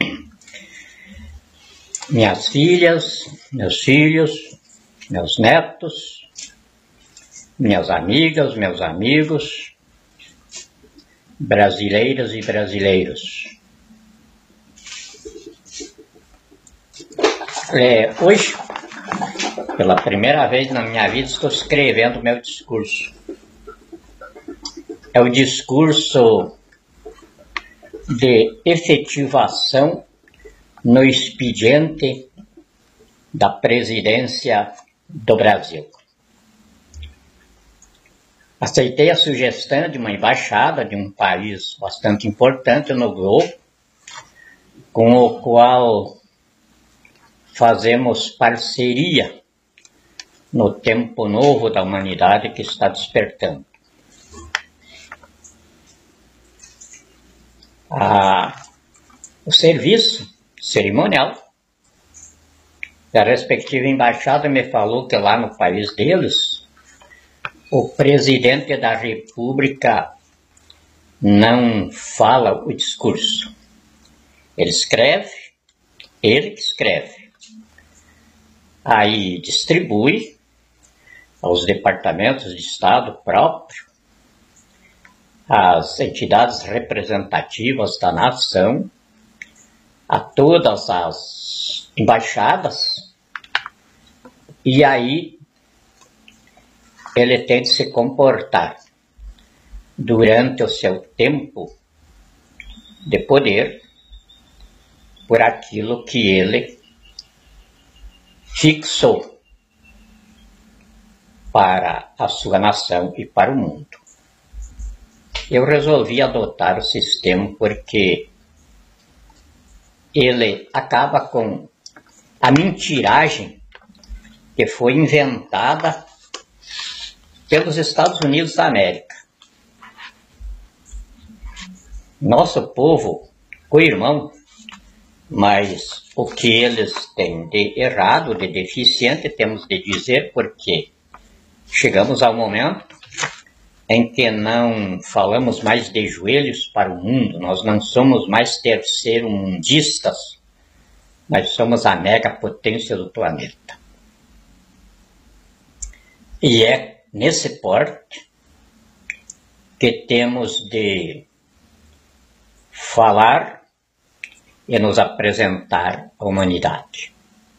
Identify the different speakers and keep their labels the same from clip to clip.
Speaker 1: minhas filhas, meus filhos, meus netos, minhas amigas, meus amigos, brasileiras e brasileiros. Hoje, pela primeira vez na minha vida, estou escrevendo meu discurso. É o discurso de efetivação no expediente da presidência do Brasil. Aceitei a sugestão de uma embaixada de um país bastante importante no globo, com o qual fazemos parceria no tempo novo da humanidade que está despertando. O serviço cerimonial da respectiva embaixada me falou que lá no país deles, o presidente da República não fala o discurso. Ele que escreve. Aí distribui aos departamentos de Estado próprio, às entidades representativas da nação, a todas as embaixadas, e aí ele tem de se comportar durante o seu tempo de poder por aquilo que ele fixou para a sua nação e para o mundo. Eu resolvi adotar o sistema porque ele acaba com a mentiragem que foi inventada pelos Estados Unidos da América. Nosso povo, co-irmão, mas o que eles têm de errado, de deficiente, temos de dizer, porque chegamos ao momento em que não falamos mais de joelhos para o mundo, nós não somos mais terceiro-mundistas, nós somos a megapotência do planeta. E é nesse porte que temos de falar e nos apresentar à humanidade.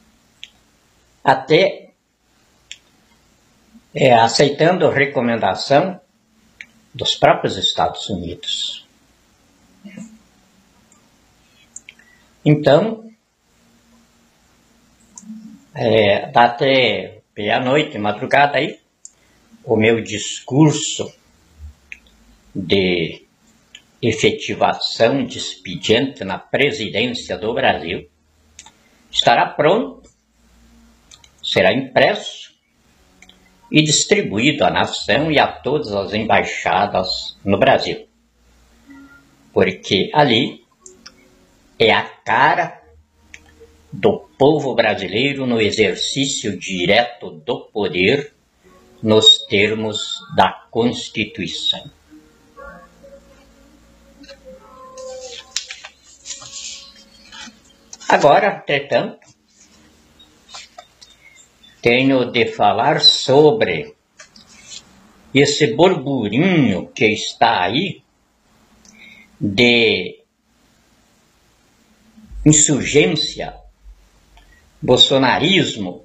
Speaker 1: Até aceitando a recomendação dos próprios Estados Unidos. Então, dá até meia-noite, madrugada aí, o meu discurso de efetivação de expediente na presidência do Brasil estará pronto, será impresso e distribuído à nação e a todas as embaixadas no Brasil. Porque ali é a cara do povo brasileiro no exercício direto do poder nos termos da Constituição. Agora, entretanto, tenho de falar sobre esse burburinho que está aí de insurgência, bolsonarismo,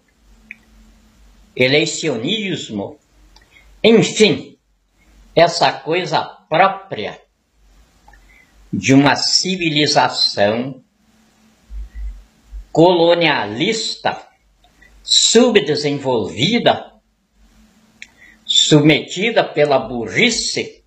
Speaker 1: eleicionismo, enfim, essa coisa própria de uma civilização colonialista subdesenvolvida, submetida pela burrice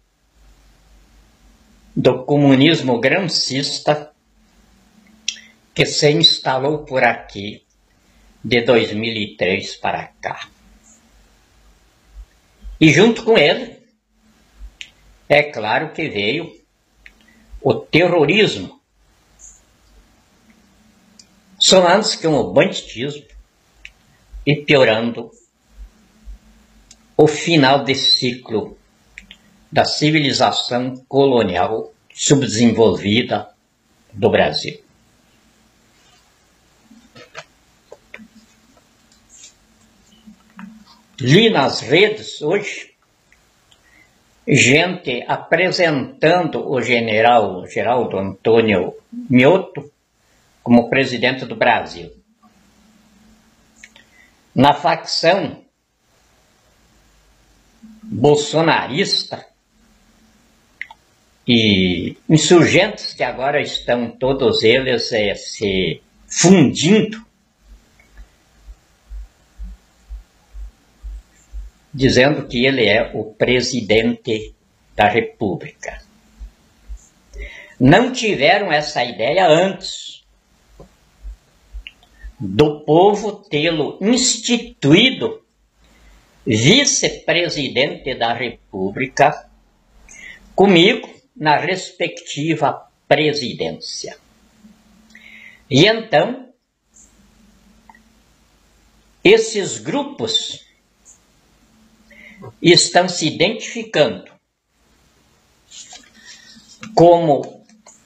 Speaker 1: do comunismo gramscista que se instalou por aqui de 2003 para cá. E junto com ele, é claro que veio o terrorismo, somando-se com o banditismo e piorando o final desse ciclo da civilização colonial subdesenvolvida do Brasil. li nas redes hoje gente apresentando o general Geraldo Antônio Mioto como presidente do Brasil. Na facção bolsonarista e insurgentes que agora estão todos eles se fundindo, dizendo que ele é o presidente da República. Não tiveram essa ideia antes do povo tê-lo instituído vice-presidente da República comigo na respectiva presidência. E então, esses grupos estão se identificando como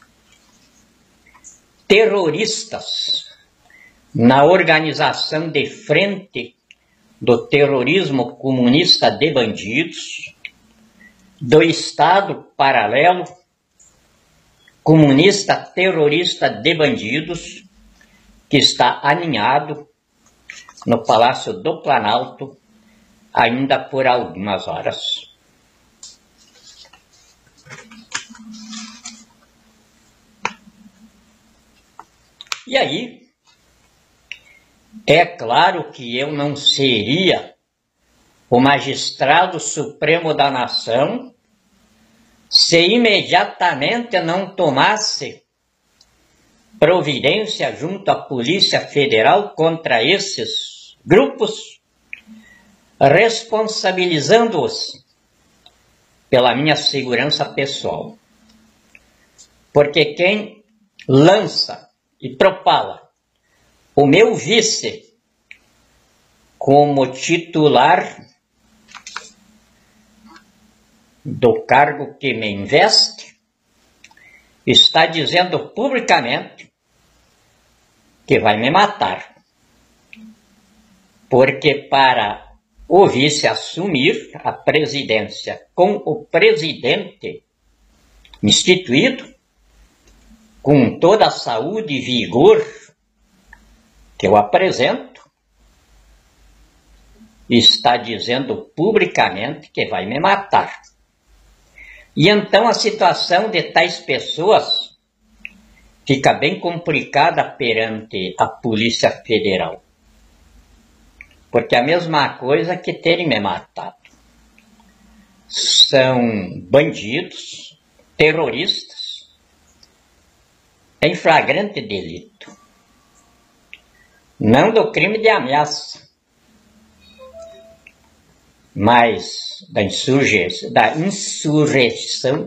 Speaker 1: terroristas na organização de frente do terrorismo comunista de bandidos, do Estado paralelo comunista terrorista de bandidos, que está aninhado no Palácio do Planalto ainda por algumas horas. E aí, é claro que eu não seria o magistrado supremo da nação se imediatamente não tomasse providência junto à Polícia Federal contra esses grupos, responsabilizando-os pela minha segurança pessoal. Porque quem lança e propala o meu vice como titular do cargo que me investe, está dizendo publicamente que vai me matar. Porque para o vice assumir a presidência com o presidente instituído, com toda a saúde e vigor que eu apresento, está dizendo publicamente que vai me matar. E então a situação de tais pessoas fica bem complicada perante a Polícia Federal. Porque é a mesma coisa que terem me matado. São bandidos, terroristas, em flagrante delito. Não do crime de ameaça, mas da insurreição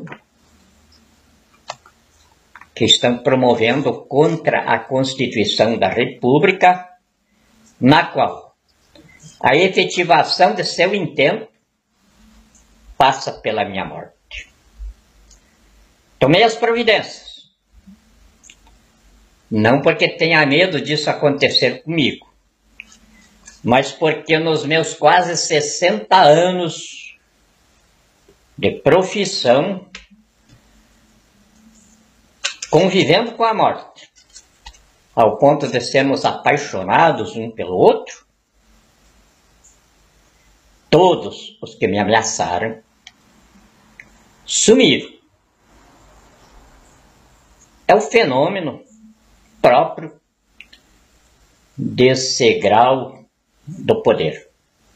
Speaker 1: que estão promovendo contra a Constituição da República, na qual a efetivação de seu intento passa pela minha morte. Tomei as providências, não porque tenha medo disso acontecer comigo, mas porque nos meus quase 60 anos de profissão, convivendo com a morte, ao ponto de sermos apaixonados um pelo outro, todos os que me ameaçaram sumiram. É o fenômeno próprio desse grau do poder.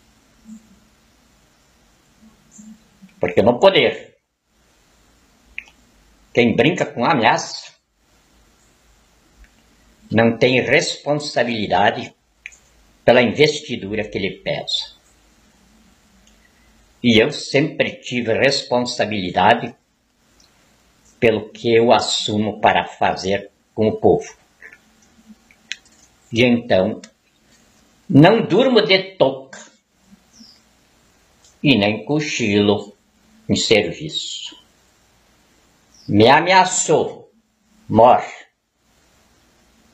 Speaker 1: Porque no poder, quem brinca com ameaça não tem responsabilidade pela investidura que lhe pesa. E eu sempre tive responsabilidade pelo que eu assumo para fazer com o povo. E então, não durmo de touca e nem cochilo em serviço. Me ameaçou, morre.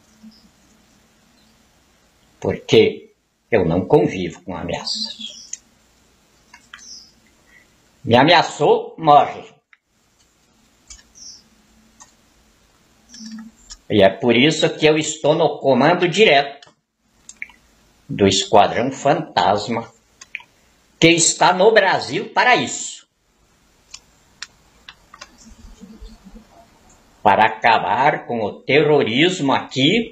Speaker 1: Porque eu não convivo com ameaças. Me ameaçou, morre. E é por isso que eu estou no comando direto do Esquadrão Fantasma, que está no Brasil para isso. Para acabar com o terrorismo aqui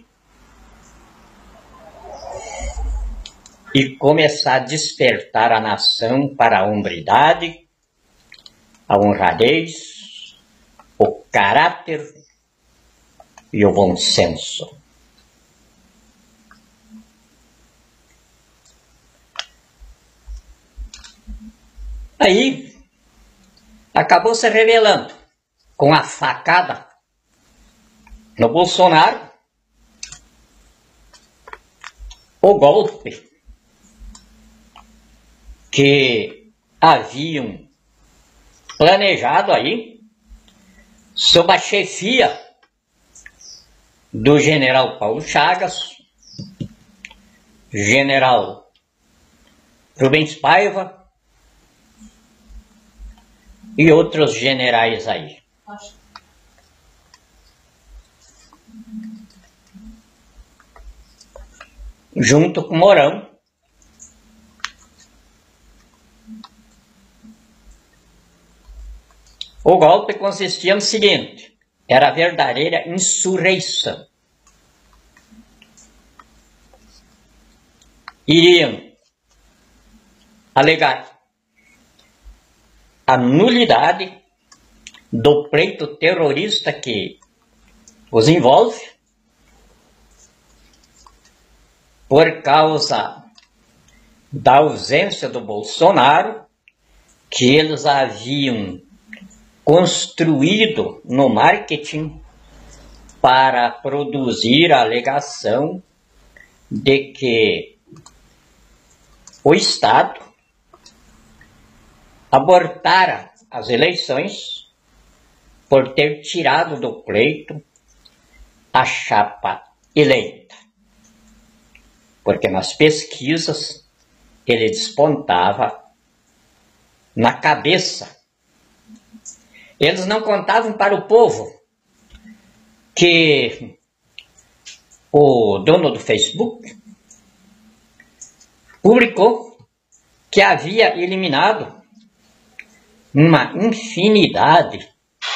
Speaker 1: e começar a despertar a nação para a hombridade, a honradez, o caráter e o bom senso. Aí, acabou se revelando com a facada no Bolsonaro o golpe que haviam planejado aí sob a chefia do general Paulo Chagas, general Rubens Paiva e outros generais aí. Junto com Mourão. O golpe consistia no seguinte: era a verdadeira insurreição. Iriam alegar a nulidade do pleito terrorista que os envolve, por causa da ausência do Bolsonaro, que eles haviam construído no marketing para produzir a alegação de que o Estado abortara as eleições por ter tirado do pleito a chapa eleita. Porque nas pesquisas ele despontava na cabeça. Eles não contavam para o povo que o dono do Facebook publicou que havia eliminado uma infinidade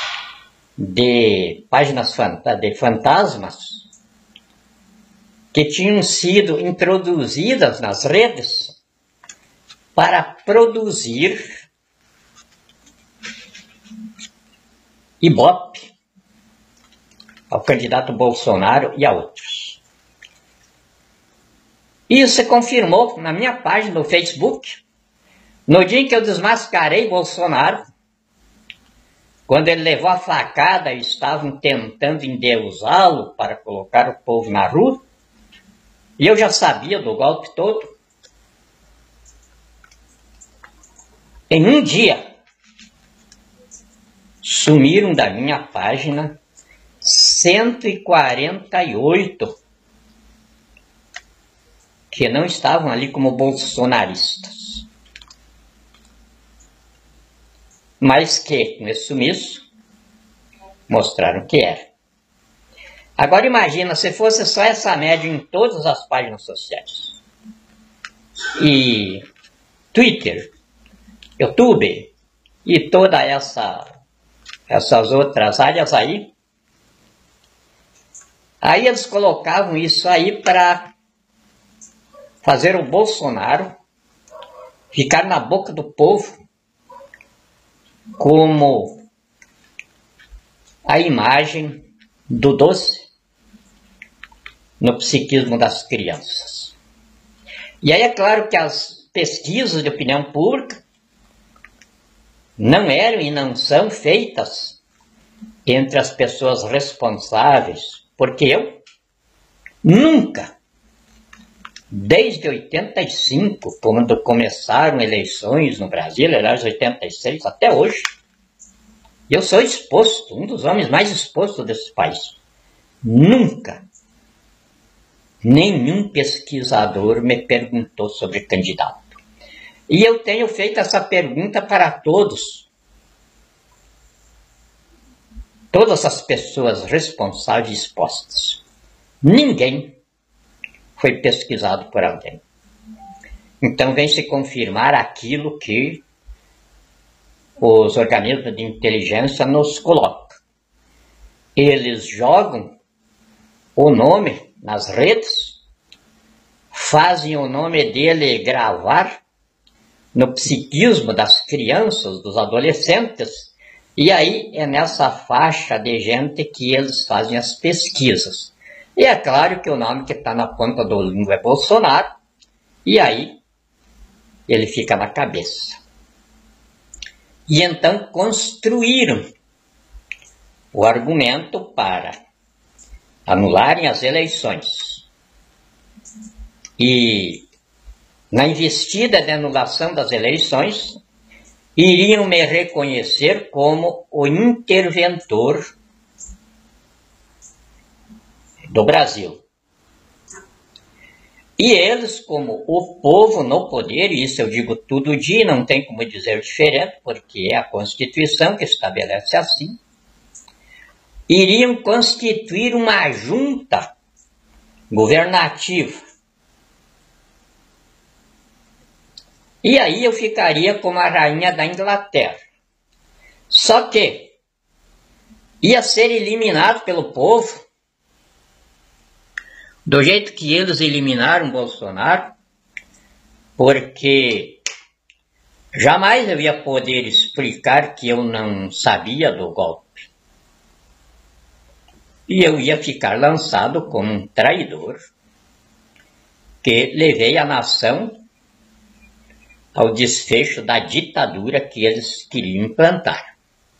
Speaker 1: de páginas de fantasmas que tinham sido introduzidas nas redes para produzir ibope ao candidato Bolsonaro e a outros. Isso se confirmou na minha página do Facebook, no dia em que eu desmascarei Bolsonaro, quando ele levou a facada e estavam tentando endeusá-lo para colocar o povo na rua, e eu já sabia do golpe todo. Em um dia, sumiram da minha página 148 que não estavam ali como bolsonaristas, mas que, com esse sumiço, mostraram que era. Agora imagina, se fosse só essa média em todas as páginas sociais. E Twitter, YouTube e toda essas outras áreas aí. Aí eles colocavam isso aí para fazer o Bolsonaro ficar na boca do povo como a imagem do doce no psiquismo das crianças. E aí é claro que as pesquisas de opinião pública não eram e não são feitas entre as pessoas responsáveis, porque eu nunca, desde 85, quando começaram eleições no Brasil, aliás, 86 até hoje, eu sou exposto, um dos homens mais expostos desse país. Nunca nenhum pesquisador me perguntou sobre candidato. E eu tenho feito essa pergunta para todos. Todas as pessoas responsáveis postas. Ninguém foi pesquisado por alguém. Então vem se confirmar aquilo que os organismos de inteligência nos colocam. Eles jogam o nome nas redes, fazem o nome dele gravar no psiquismo das crianças, dos adolescentes, e aí é nessa faixa de gente que eles fazem as pesquisas. E é claro que o nome que está na ponta do língua é Bolsonaro, e aí ele fica na cabeça. E então construíram o argumento para anularem as eleições. E na investida de anulação das eleições, iriam me reconhecer como o interventor do Brasil. E eles, como o povo no poder, e isso eu digo todo dia, não tem como dizer diferente, porque é a Constituição que estabelece assim, iriam constituir uma junta governativa. E aí eu ficaria como a rainha da Inglaterra. Só que ia ser eliminado pelo povo, do jeito que eles eliminaram Bolsonaro, porque jamais eu ia poder explicar que eu não sabia do golpe. E eu ia ficar lançado como um traidor, que levei a nação ao desfecho da ditadura que eles queriam implantar.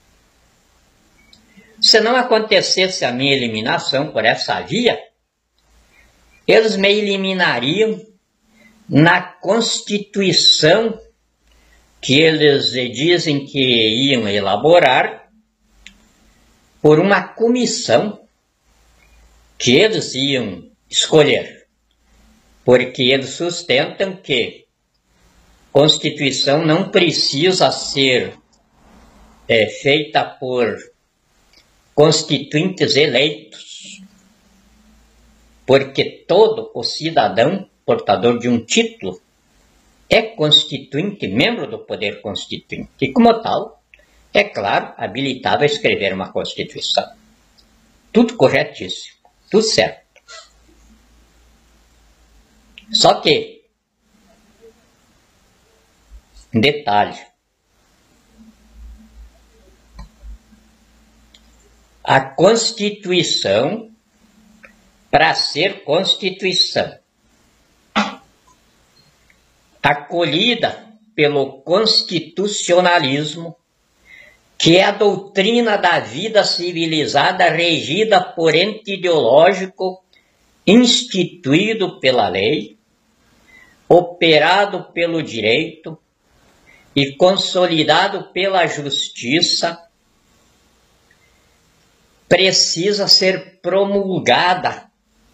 Speaker 1: Se não acontecesse a minha eliminação por essa via, eles me eliminariam na Constituição que eles dizem que iam elaborar por uma comissão que eles iam escolher, porque eles sustentam que Constituição não precisa ser feita por constituintes eleitos, porque todo o cidadão portador de um título é constituinte, membro do poder constituinte, e como tal, é claro, habilitado a escrever uma Constituição. Tudo corretíssimo, tudo certo. Só que, detalhe, a Constituição, para ser Constituição, acolhida pelo constitucionalismo, que é a doutrina da vida civilizada regida por ente ideológico instituído pela lei, operado pelo direito e consolidado pela justiça, precisa ser promulgada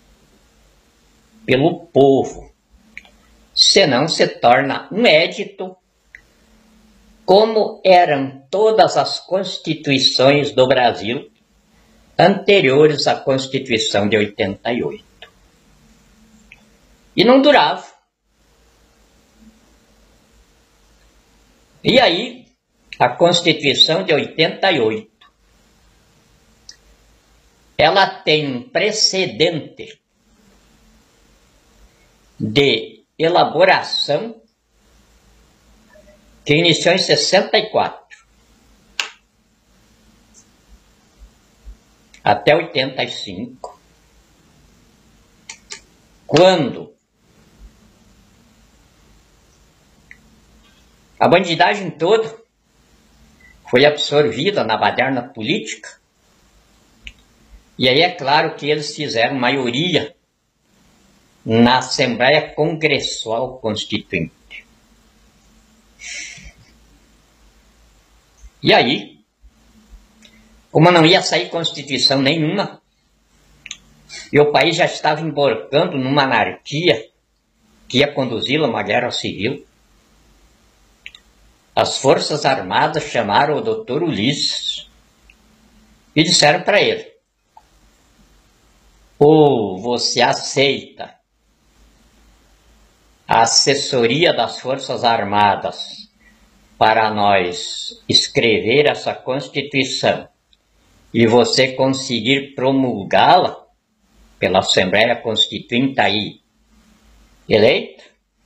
Speaker 1: pelo povo, senão se torna um édito, como eram todas as constituições do Brasil anteriores à Constituição de 88. E não durava. E aí, a Constituição de 88, ela tem um precedente de elaboração que iniciou em 64 até 85, quando a bandidagem toda foi absorvida na baderna política, e aí é claro que eles fizeram maioria na Assembleia Congressual Constituinte. E aí, como não ia sair Constituição nenhuma, e o país já estava embarcando numa anarquia que ia conduzi-lo a uma guerra civil, as Forças Armadas chamaram o Dr. Ulisses e disseram para ele: ou você aceita a assessoria das Forças Armadas para nós escrever essa Constituição e você conseguir promulgá-la pela Assembleia Constituinte aí eleita,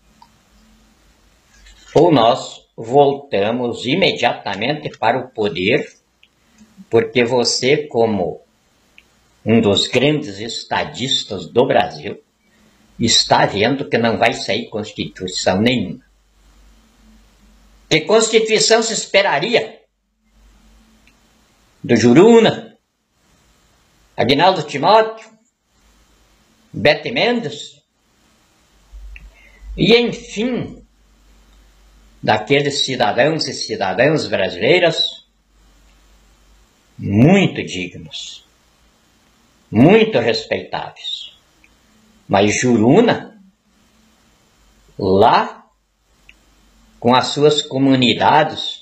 Speaker 1: ou nós voltamos imediatamente para o poder, porque você, como um dos grandes estadistas do Brasil, está vendo que não vai sair Constituição nenhuma. Que Constituição se esperaria do Juruna, Aguinaldo Timóteo, Bete Mendes, e enfim, daqueles cidadãos e cidadãs brasileiras muito dignos, muito respeitáveis. Mas Juruna, lá com as suas comunidades,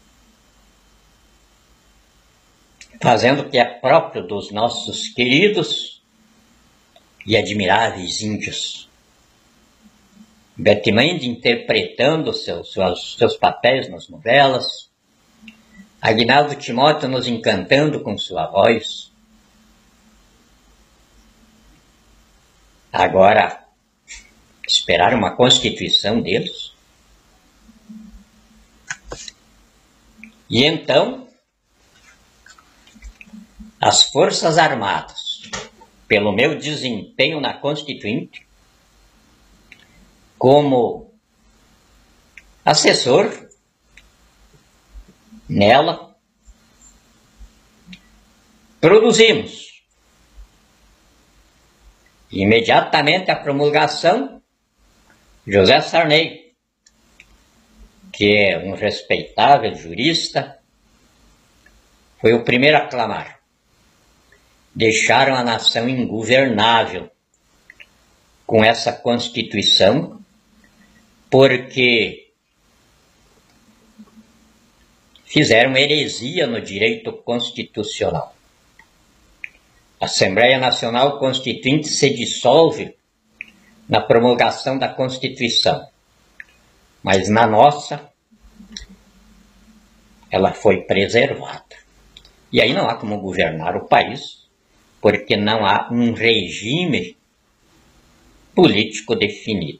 Speaker 1: fazendo o que é próprio dos nossos queridos e admiráveis índios. Bete Mendes interpretando seus papéis nas novelas, Aguinaldo Timóteo nos encantando com sua voz. Agora, esperar uma Constituição deles? E então, as Forças Armadas, pelo meu desempenho na Constituinte, como assessor nela, produzimos imediatamente a promulgação. José Sarney, que é um respeitável jurista, foi o primeiro a clamar. Deixaram a nação ingovernável com essa Constituição, porque fizeram heresia no direito constitucional. A Assembleia Nacional Constituinte se dissolve na promulgação da Constituição, mas na nossa ela foi preservada. E aí não há como governar o país, porque não há um regime político definido.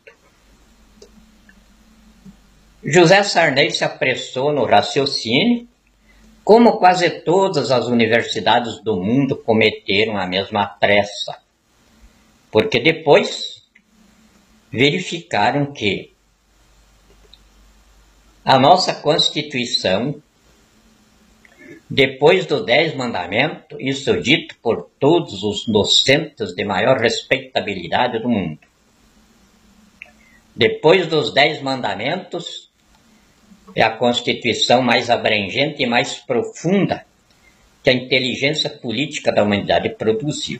Speaker 1: José Sarney se apressou no raciocínio, como quase todas as universidades do mundo cometeram a mesma pressa, porque depois verificaram que a nossa Constituição, depois do 10 mandamentos, isso dito por todos os docentes de maior respeitabilidade do mundo, depois dos 10 mandamentos, é a Constituição mais abrangente e mais profunda que a inteligência política da humanidade produziu.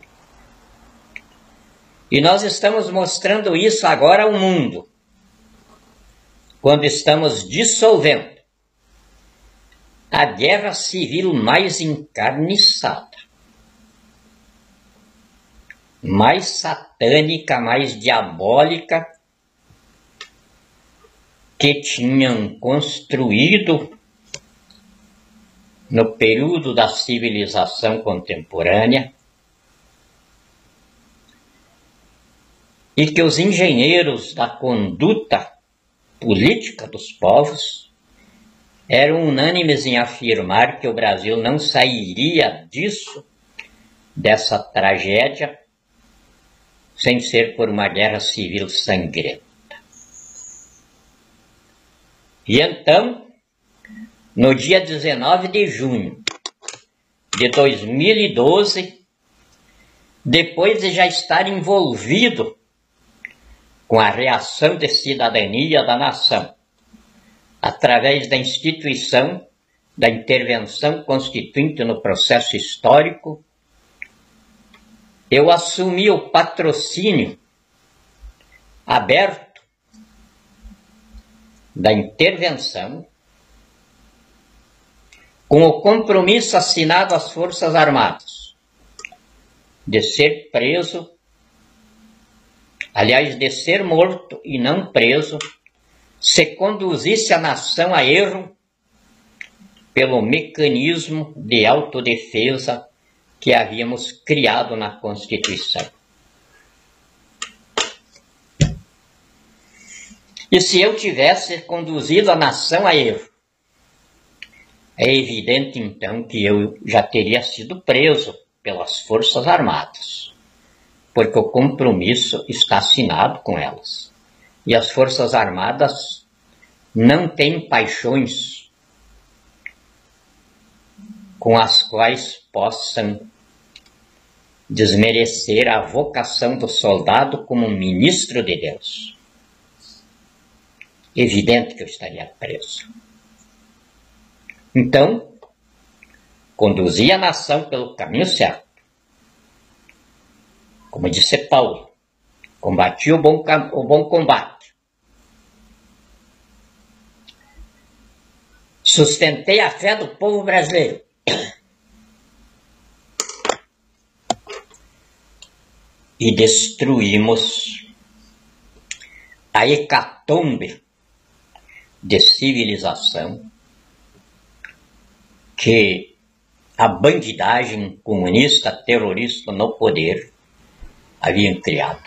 Speaker 1: E nós estamos mostrando isso agora ao mundo, quando estamos dissolvendo a guerra civil mais encarniçada, mais satânica, mais diabólica, que tinham construído no período da civilização contemporânea, e que os engenheiros da conduta política dos povos eram unânimes em afirmar que o Brasil não sairia disso, dessa tragédia, sem ser por uma guerra civil sangrenta. E então, no dia 19 de junho de 2012, depois de já estar envolvido com a reação de cidadania da nação, através da instituição da intervenção constituinte no processo histórico, eu assumi o patrocínio aberto da intervenção com o compromisso assinado às Forças Armadas de ser preso, aliás, de ser morto e não preso, se conduzisse a nação a erro pelo mecanismo de autodefesa que havíamos criado na Constituição. E se eu tivesse conduzido a nação a erro, é evidente então que eu já teria sido preso pelas Forças Armadas, porque o compromisso está assinado com elas. E as Forças Armadas não têm paixões com as quais possam desmerecer a vocação do soldado como ministro de Deus. Evidente que eu estaria preso. Então, conduzi a nação pelo caminho certo. Como disse Paulo, combati o bom combate. Sustentei a fé do povo brasileiro. E destruímos a hecatombe de civilização que a bandidagem comunista terrorista no poder haviam criado.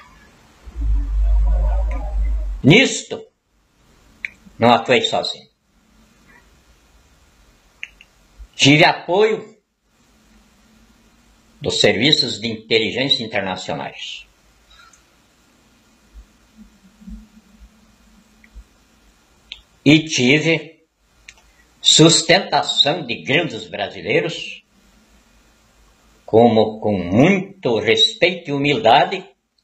Speaker 1: Nisto, não atuei sozinho. Tive apoio dos serviços de inteligência internacionais. E tive sustentação de grandes brasileiros, como com muito respeito e humildade,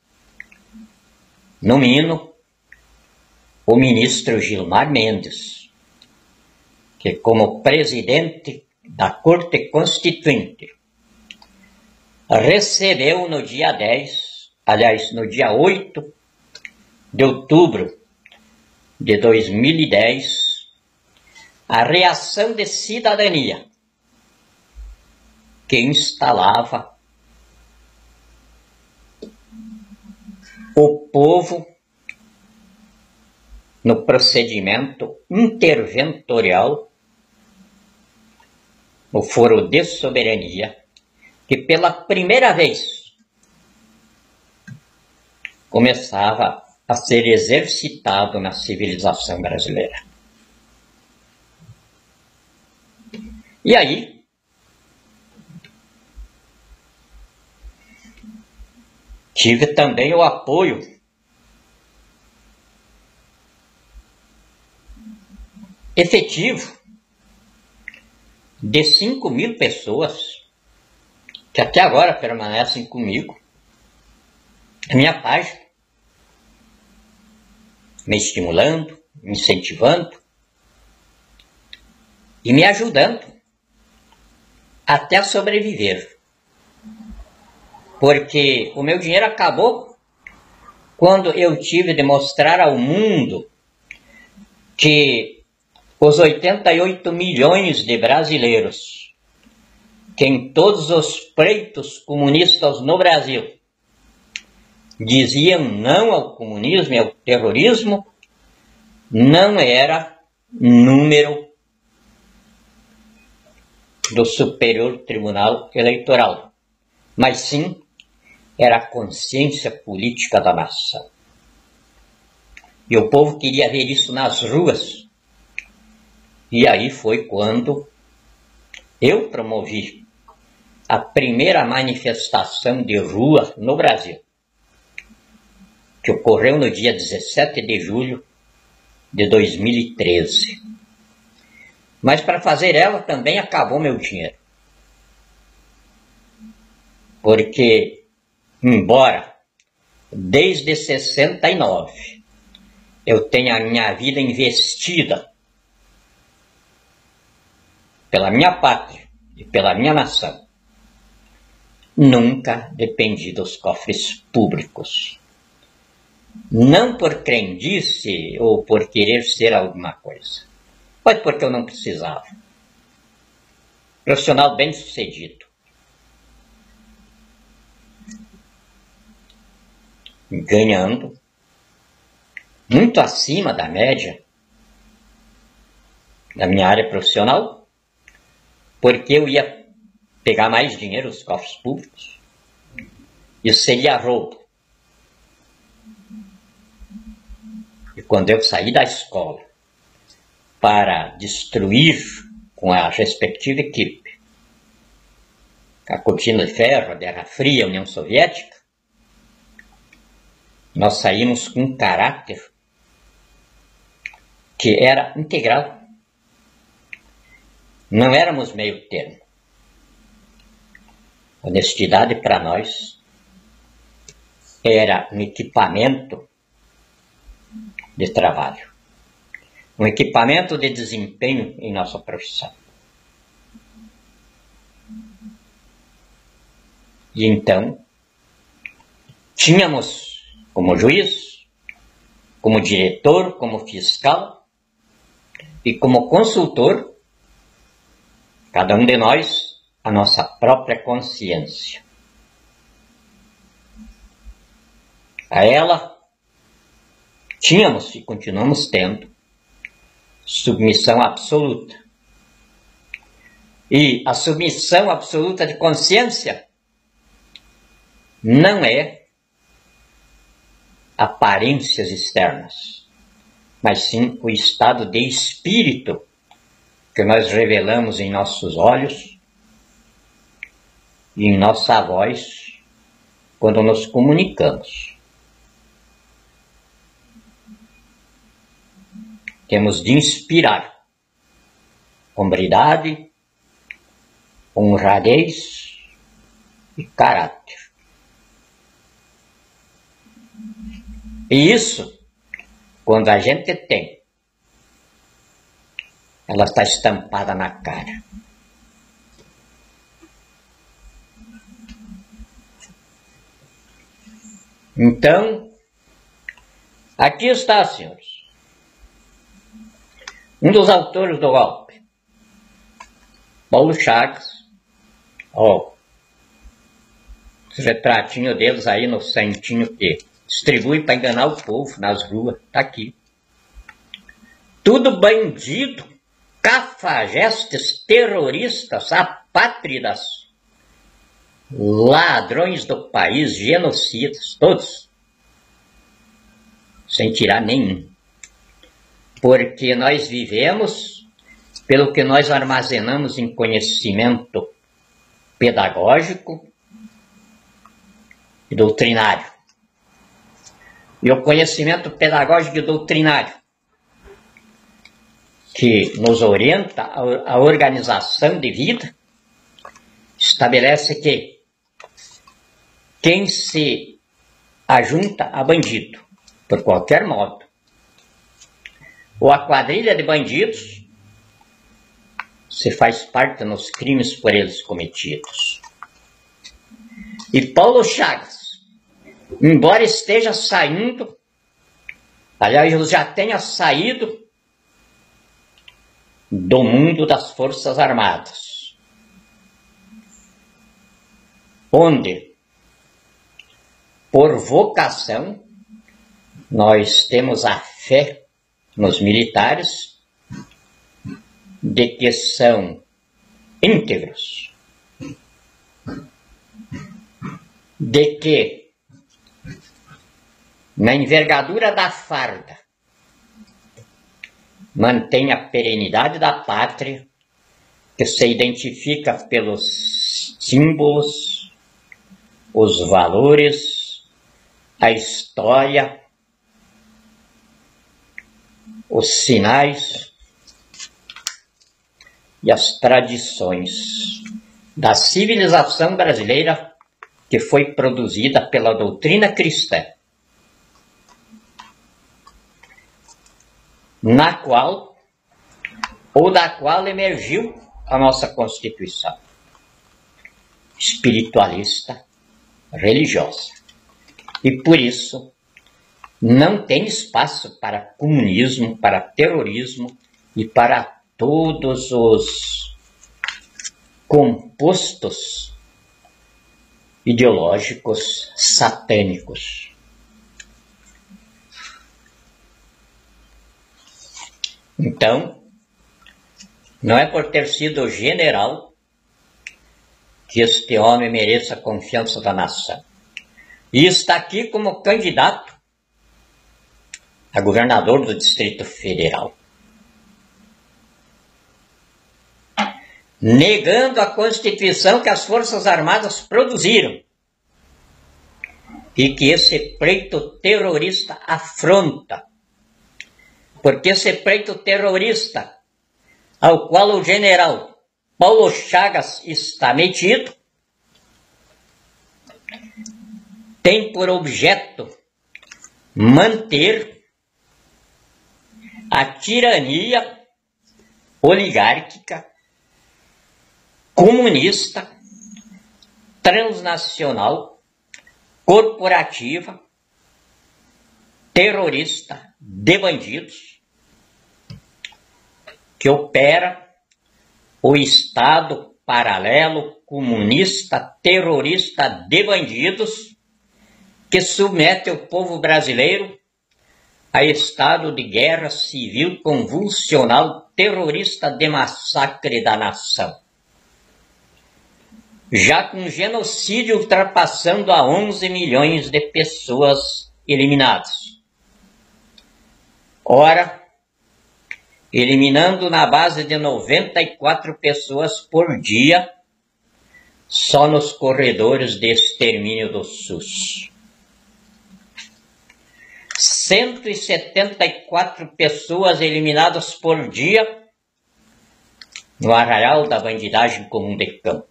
Speaker 1: nomino o ministro Gilmar Mendes, que como presidente da Corte Constituinte recebeu no dia 10, aliás, no dia 8 de outubro de 2010, a reação de cidadania que instalava o povo no procedimento interventorial no Foro de Soberania, que pela primeira vez começava a ser exercitado na civilização brasileira. E aí, tive também o apoio efetivo de 5.000 pessoas que até agora permanecem comigo, na minha página, me estimulando, me incentivando e me ajudando até sobreviver. Porque o meu dinheiro acabou quando eu tive de mostrar ao mundo que os 88 milhões de brasileiros que em todos os pleitos comunistas no Brasil diziam não ao comunismo e ao terrorismo, não era número do Superior Tribunal Eleitoral, mas sim era a consciência política da nação. E o povo queria ver isso nas ruas. E aí foi quando eu promovi a primeira manifestação de rua no Brasil, que ocorreu no dia 17 de julho de 2013. Mas para fazer ela também acabou meu dinheiro. Porque, embora desde 69 eu tenha a minha vida investida pela minha pátria e pela minha nação, nunca dependi dos cofres públicos. Não por crendice ou por querer ser alguma coisa, mas porque eu não precisava. profissional bem-sucedido, ganhando muito acima da média da minha área profissional, porque eu ia pegar mais dinheiro dos cofres públicos. Isso seria roubo. E quando eu saí da escola para destruir com a respectiva equipe a cortina de ferro, a Guerra Fria, a União Soviética, nós saímos com um caráter que era integral. Não éramos meio termo. Honestidade para nós era um equipamento de trabalho, um equipamento de desempenho em nossa profissão. E então, tínhamos como juiz, como diretor, como fiscal e como consultor, cada um de nós, a nossa própria consciência. A ela, tínhamos e continuamos tendo submissão absoluta. E a submissão absoluta de consciência não é aparências externas, mas sim o estado de espírito que nós revelamos em nossos olhos e em nossa voz quando nos comunicamos. Temos de inspirar hombridade, honradez e caráter. E isso, quando a gente tem, ela está estampada na cara. Então, aqui está, senhores, um dos autores do golpe, Paulo Chagas, ó, esse retratinho deles aí no centinho que distribui para enganar o povo nas ruas, tá aqui. Tudo bandido, cafajestes, terroristas, apátridas, ladrões do país, genocidas, todos, sem tirar nenhum. Porque nós vivemos pelo que nós armazenamos em conhecimento pedagógico e doutrinário. E o conhecimento pedagógico e doutrinário que nos orienta a organização de vida estabelece que quem se ajunta a bandido, por qualquer modo, ou a quadrilha de bandidos, se faz parte nos crimes por eles cometidos. E Paulo Chagas, embora esteja saindo, aliás, já tenha saído do mundo das Forças Armadas, onde, por vocação, nós temos a fé nos militares de que são íntegros, de que na envergadura da farda mantém a perenidade da pátria, que se identifica pelos símbolos, os valores, a história, os sinais e as tradições da civilização brasileira que foi produzida pela doutrina cristã, na qual ou da qual emergiu a nossa Constituição espiritualista, religiosa. E por isso não tem espaço para comunismo, para terrorismo e para todos os compostos ideológicos satânicos. Então, não é por ter sido general que este homem mereça a confiança da nação. E está aqui como candidato a governador do Distrito Federal, negando a Constituição que as Forças Armadas produziram e que esse pleito terrorista afronta. Porque esse pleito terrorista ao qual o general Paulo Chagas está metido tem por objeto manter a tirania oligárquica, comunista, transnacional, corporativa, terrorista, de bandidos, que opera o Estado paralelo, comunista, terrorista, de bandidos, que submete o povo brasileiro a estado de guerra civil convulsional terrorista de massacre da nação. Já com genocídio ultrapassando a 11 milhões de pessoas eliminadas. Ora, eliminando na base de 94 pessoas por dia, só nos corredores de extermínio do SUS. 174 pessoas eliminadas por dia no arraial da bandidagem comum de campo.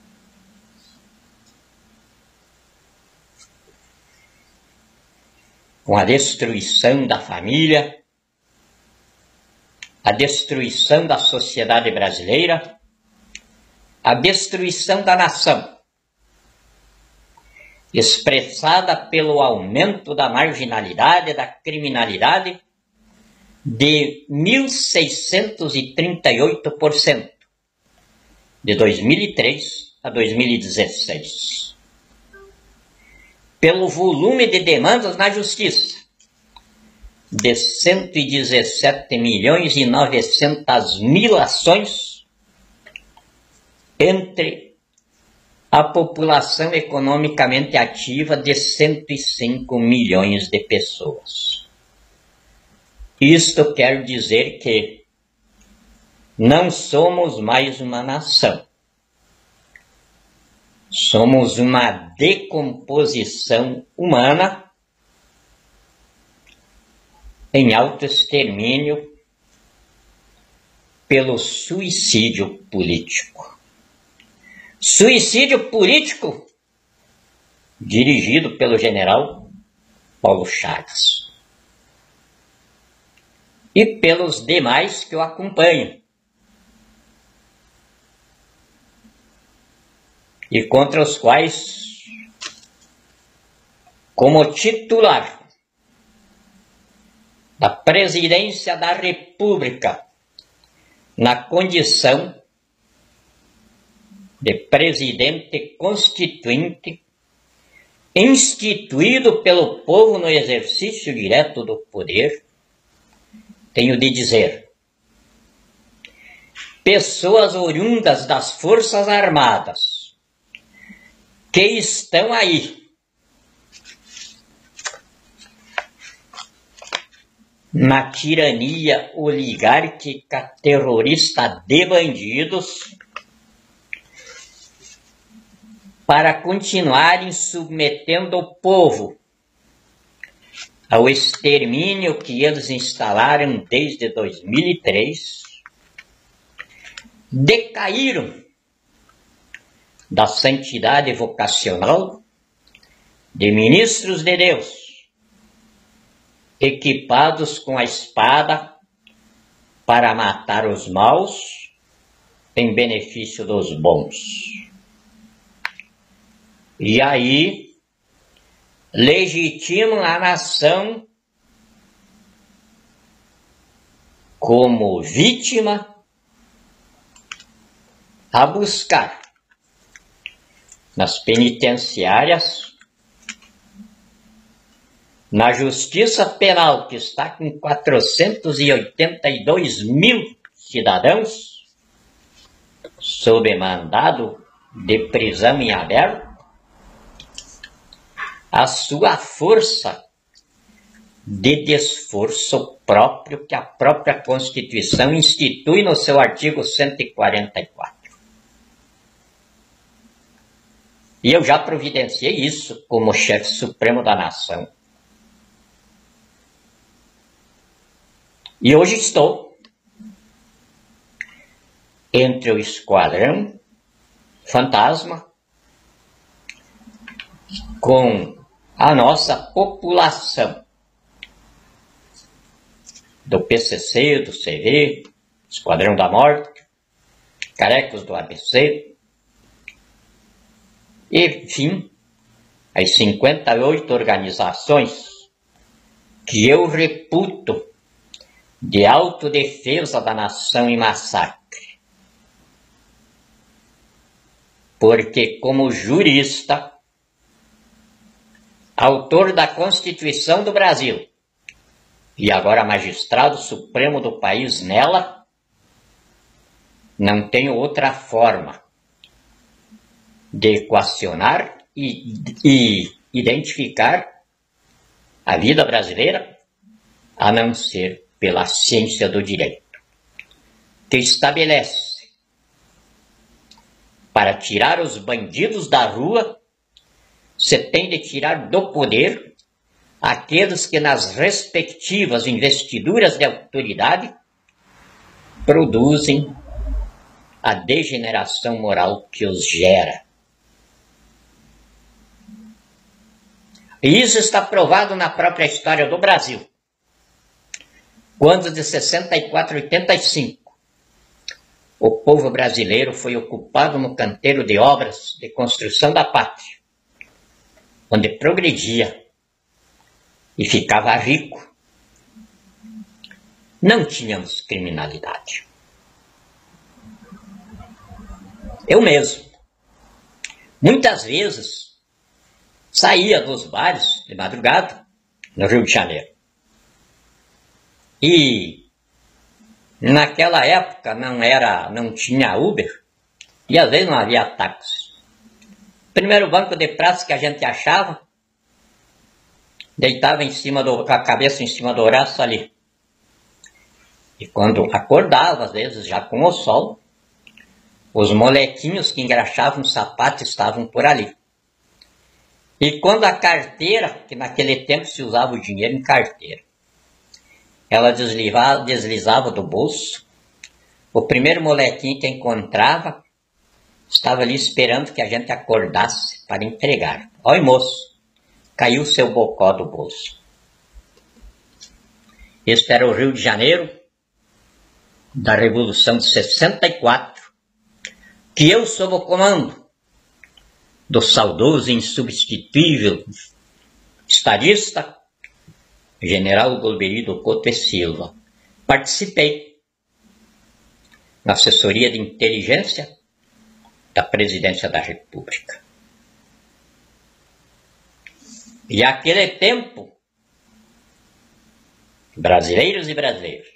Speaker 1: Com a destruição da família, a destruição da sociedade brasileira, a destruição da nação, expressada pelo aumento da marginalidade, da criminalidade, de 1.638%, de 2003 a 2016. Pelo volume de demandas na justiça, de 117.900.000 ações entre a população economicamente ativa de 105 milhões de pessoas. Isto quer dizer que não somos mais uma nação. Somos uma decomposição humana em autoextermínio pelo suicídio político. Suicídio político dirigido pelo general Paulo Chagas e pelos demais que o acompanham, e contra os quais, como titular da presidência da República, na condição de presidente constituinte, instituído pelo povo no exercício direto do poder, tenho de dizer: pessoas oriundas das Forças Armadas que estão aí na tirania oligárquica terrorista de bandidos, para continuarem submetendo o povo ao extermínio que eles instalaram desde 2003, decaíram da santidade vocacional de ministros de Deus, equipados com a espada para matar os maus em benefício dos bons. E aí legitimam a nação como vítima a buscar nas penitenciárias, na Justiça Penal, que está com 482 mil cidadãos sob mandado de prisão em aberto, a sua força de desforço próprio que a própria Constituição institui no seu artigo 144. E eu já providenciei isso como chefe supremo da nação. E hoje estou entre o esquadrão fantasma com a nossa população do PCC, do CV, Esquadrão da Morte, carecos do ABC, enfim, as 58 organizações que eu reputo de autodefesa da nação em massacre. Porque, como jurista, autor da Constituição do Brasil e agora magistrado supremo do país nela, não tenho outra forma de equacionar e identificar a vida brasileira a não ser pela ciência do direito, que estabelece para tirar os bandidos da rua, você tem de tirar do poder aqueles que nas respectivas investiduras de autoridade produzem a degeneração moral que os gera. E isso está provado na própria história do Brasil. Quando de 64 a 85, o povo brasileiro foi ocupado no canteiro de obras de construção da pátria, onde progredia e ficava rico, não tínhamos criminalidade. Eu mesmo, muitas vezes, saía dos bares de madrugada no Rio de Janeiro. E naquela época não tinha Uber e às vezes não havia táxi. Primeiro banco de praça que a gente achava, deitava com a cabeça em cima do braço ali. E quando acordava, às vezes já com o sol, os molequinhos que engraxavam o sapato estavam por ali. E quando a carteira, que naquele tempo se usava o dinheiro em carteira, ela deslizava do bolso, o primeiro molequinho que encontrava estava ali esperando que a gente acordasse para entregar. Oi, moço, caiu seu bocó do bolso. Este era o Rio de Janeiro da Revolução de 64, que eu sob o comando do saudoso e insubstituível estadista General Golbery Couto e Silva, participei na assessoria de inteligência da Presidência da República. E aquele tempo, brasileiros e brasileiros,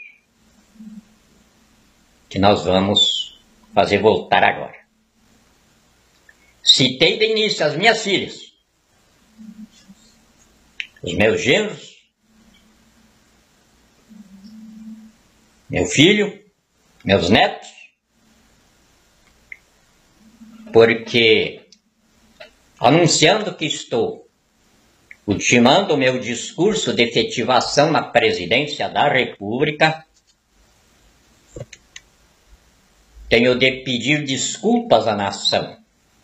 Speaker 1: que nós vamos fazer voltar agora. Citei de início as minhas filhas, os meus genros, meu filho, meus netos, porque anunciando que estou ultimando o meu discurso de efetivação na presidência da República, tenho de pedir desculpas à nação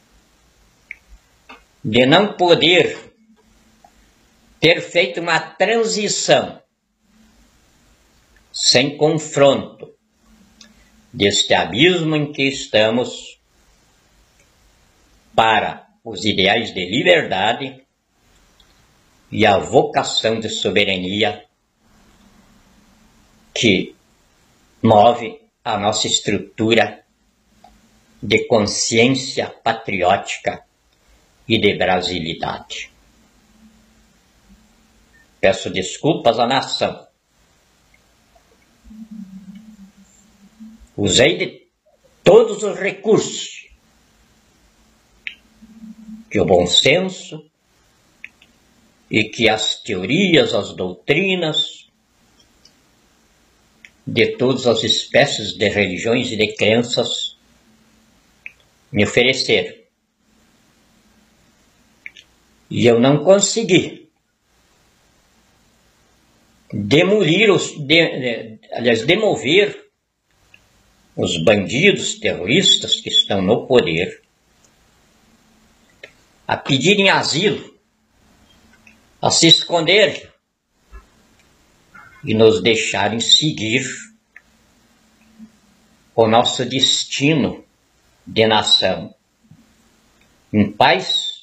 Speaker 1: de não poder ter feito uma transição sem confronto deste abismo em que estamos para os ideais de liberdade e a vocação de soberania que move a nossa estrutura de consciência patriótica e de brasilidade. Peço desculpas à nação. Usei de todos os recursos que o bom senso e que as teorias, as doutrinas de todas as espécies de religiões e de crenças me ofereceram. E eu não consegui demover os bandidos terroristas que estão no poder a pedirem asilo, a se esconderem e nos deixarem seguir o nosso destino de nação em paz,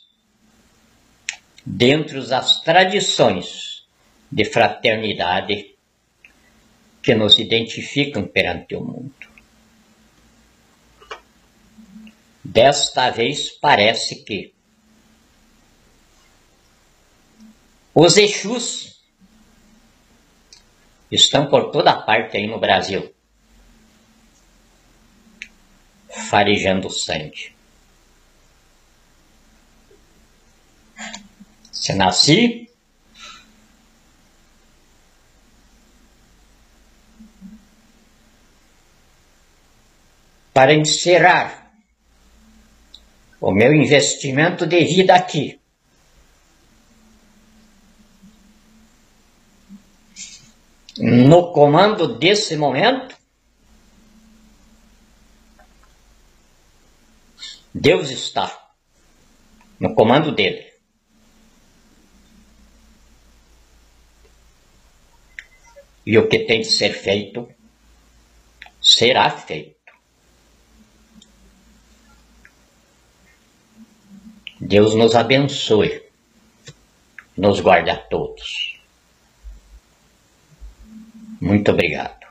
Speaker 1: dentro das tradições de fraternidade que nos identificam perante o mundo. Desta vez parece que os Exus estão por toda parte aí no Brasil, farejando sangue. Se nasci para encerrar o meu investimento de vida aqui, no comando desse momento, Deus está no comando dele. E o que tem de ser feito, será feito. Deus nos abençoe, nos guarde a todos. Muito obrigado.